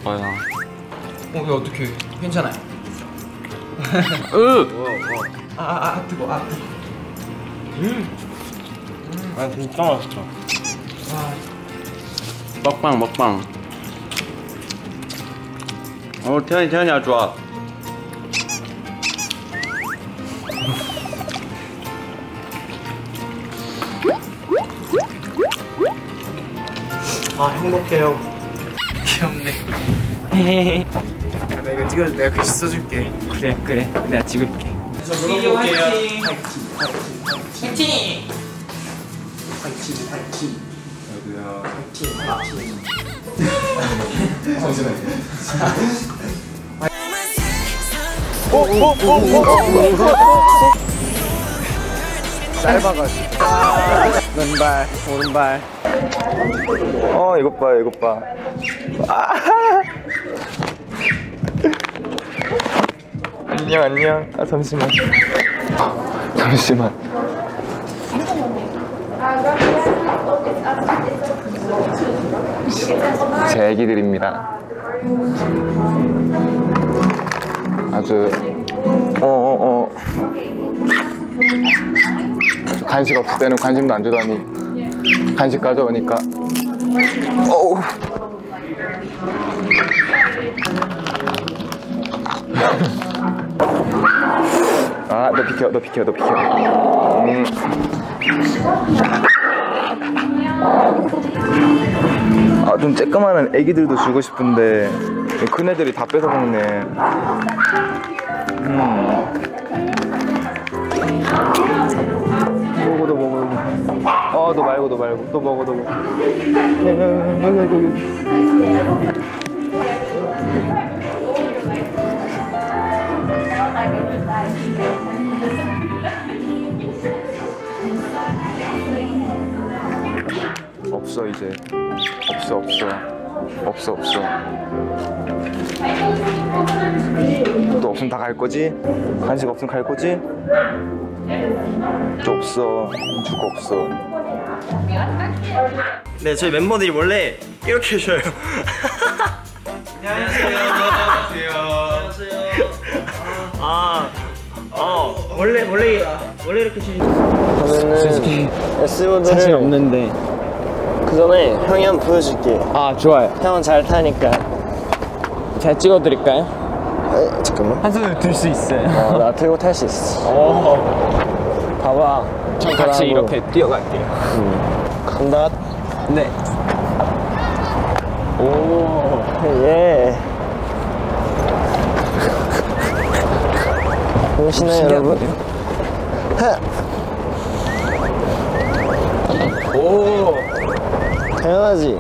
아야. 왜 어떡해? 괜찮아요. 뜨거. 아 진짜 맛있다. 먹방. 태연이야 좋아. 행복해요. 귀엽네. 나 이거 찍어줄 내가 글씨 써줄게. 그래 내가 찍을게. 물어볼게요. 화이팅. 여기요. 화이팅. 짧아가지고. 왼발, 오른발. 이것 봐. 안녕. 잠시만. 제 애기들입니다. 아주 간식 없을 때는 관심도 안 주더니 간식 가져오니까 너 비켜. 좀 쬐끄만한 애기들도 주고 싶은데 큰 애들이 다 뺏어 먹네. 먹어. 너 말고. 너 먹어. 없어 이제. 없어. 또 없으면 다 갈 거지? 간식 없으면 갈 거지? 또 없어. 주고 없어. 네, 저희 멤버들이 원래 이렇게 해줘요. 안녕하세요. 원래 이렇게 그러면은 S모드를 사실 없는데. 그 전에 형이 한번 보여줄게. 좋아요. 형은 잘 타니까. 잘 찍어드릴까요? 잠깐만. 한 손으로 들 수 있어요. 나 들고 탈 수 있어. 봐봐. 전 같이 이렇게 뛰어갈게요. 간다. 네. 예. 보시나요 여러분? 당연하지.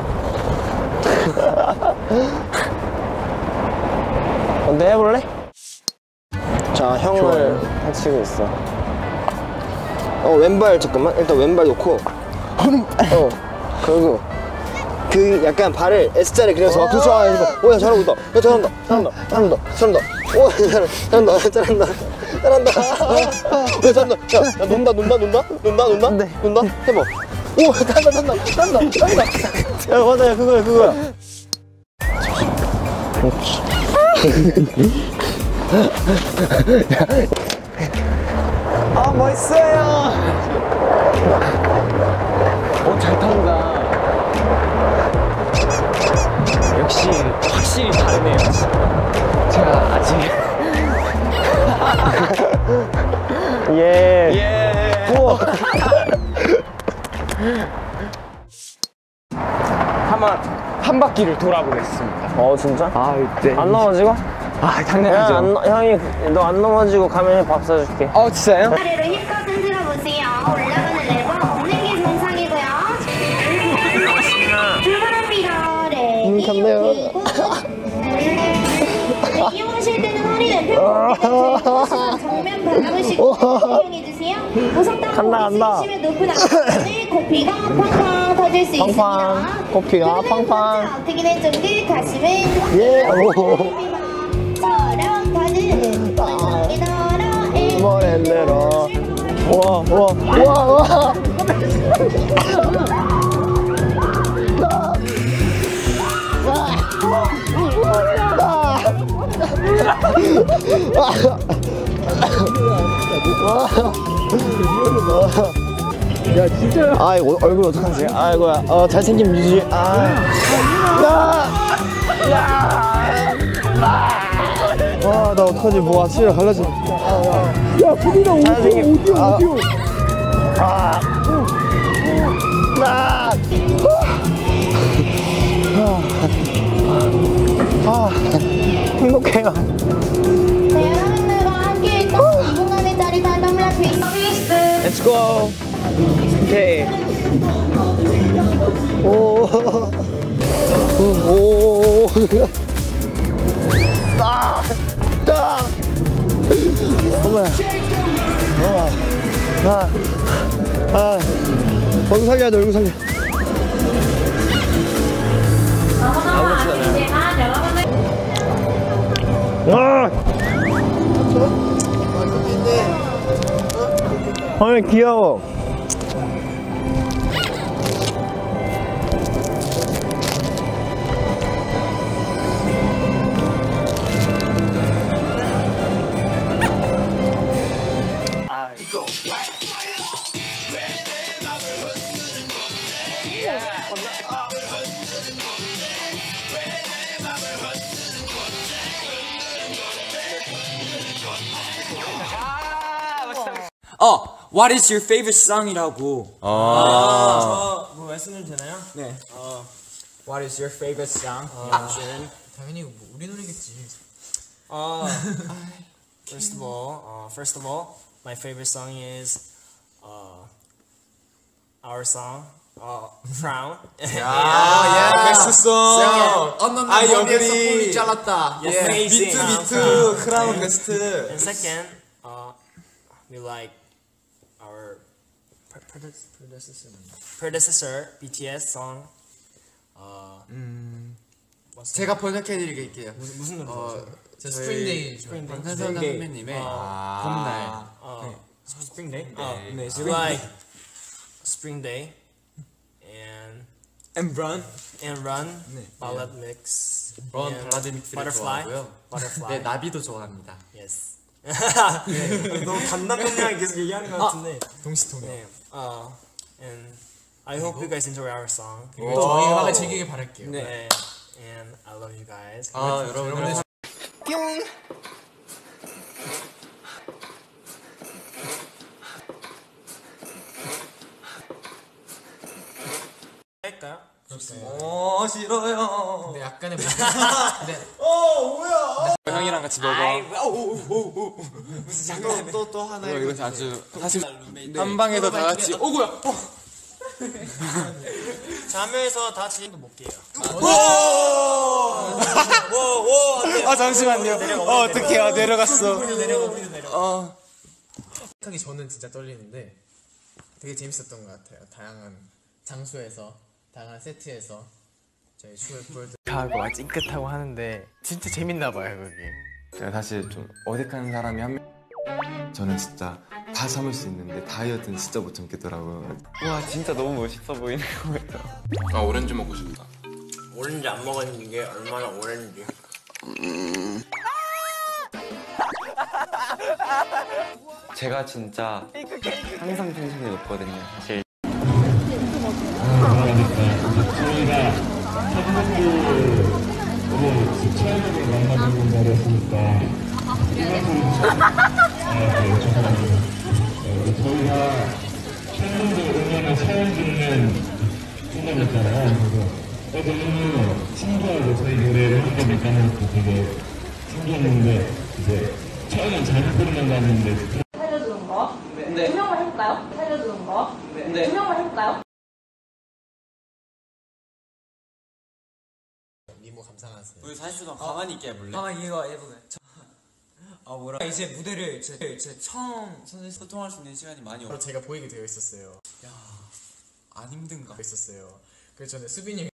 어때 해볼래? 자, 형을 해치고 있어. 왼발 잠깐만. 일단 왼발 놓고. 그리고 그 약간 발을 S자를 그려서 막 그렇죠. 야 잘하고 있다. 야 잘한다. 오 잘한다. 야 잘한다. 야 논다. 네. 논다. 해봐. 오 탄다. 야 맞아 그거야. 멋있어요. 잘 탄다. 역시 확실히 다르네요. 제가 아직 우와. 한 바퀴를 돌아보겠습니다. 진짜? 네. 안 넘어지고? 당연하죠. 형이 너 안 넘어지고 가면 밥 사줄게. 진짜요? 다리를 힘껏 흔들어 보세요. 올라가는 레버 없는 게 정상이고요. 출발합니다. 레디 그리고 이용하실 때는 허리는 펴고 정면 바람을 싣고 이용해주세요. 무섭다고 있으시면 높은 앞에 코피가 팡팡 터질 수 있습니다. 코피가 팡팡. 어떻게 된 정도 가시면 처럼 가는 완전히 너로 머랜대로. 우와. 야 진짜야. 아 이거 얼굴 어떡하지? 아이고야. 잘생긴 유지. 와 나 어떡하지? 뭐 아침에 갈라져. 야 부리나 오디오. 행복해요. 네, 여러분들과 함께 있던 2분간의 짜릿한 더블라프 퀴즈. Let's go. 오케이. 얼굴 살려야 돼 얼굴 살려. 귀여워. What is your favorite song이라고? 뭐 말씀을 되나요? 네. What is your favorite song? 당연히 우리 노래겠지. First of all, my favorite song is our song, Crown. 베스트 송. 언넌 머리에서 뿔이 잘랐다. Amazing. 비트 크라운 베스트. And second, we like our predecessor BTS song. 제가 번역해드릴게요. 무슨 노래죠? 스프링데이. 방탄소년단 선배님의 봄날. Spring Day. 네, we like Spring Day And Run. Ballad Mix. 런 and 발라드 믹스를 Butterfly. 좋아하고요. Butterfly. 네, 나비도 좋아합니다. Yes. 너무 단답형량 계속 얘기하는 것 같은데. 동시통역. 네. And I hope you guys enjoy our song. 저희 음악을 즐기길 바랄게요. 네. And I love you guys. 여러분들 할까요? 싫어요. 근데 약간의 형이랑 같이 먹어. 또 하나의 이것이 아주 사실 한 방에서 다 같이. 뭐야? 자면서 다 같이 먹게요. 잠시만요. 어떡해요? 내려갔어. 하기 저는 진짜 떨리는데 되게 재밌었던 것 같아요. 다양한 장소에서 다양한 세트에서 저희 춤을 보여드리고 찡긋하고 하는데 진짜 재밌나 봐요 그게. 제가 사실 좀 어색한 사람이 한 명. 저는 진짜 다 참을 수 있는데 다이어트는 진짜 못 참겠더라고요. 와 진짜 너무 멋있어 보이는 거예요. 오렌지 먹고 싶다. 오렌지 안 먹었는 게 얼마나 오렌지. 제가 진짜 항상 텐션이 높거든요. 사실. 저희가 한 분들을 처음으로 만나보는 자리였으니까 저희가 팬분들 응원을 사연주는 생각했잖아요. 그래서 어제는 친구하고 저희 노래를 한번 까먹고 되게 신기했는데 이제 처음엔 잘못 부르는 거 같는데 살려주는 거? 네. 2명만 해볼까요? 살려주는 거? 네. 2명만 해볼까요? 미모 감상하세요. 우리 40분 가만히 있게 해볼래? 가만히 이거 해보네. 뭐라? 이제 무대를 제 처음 선생님 소통할 수 있는 시간이 많이 바로 제가 보이게 되어 있었어요. 안 힘든가? 있었어요. 그래서 저는 수빈이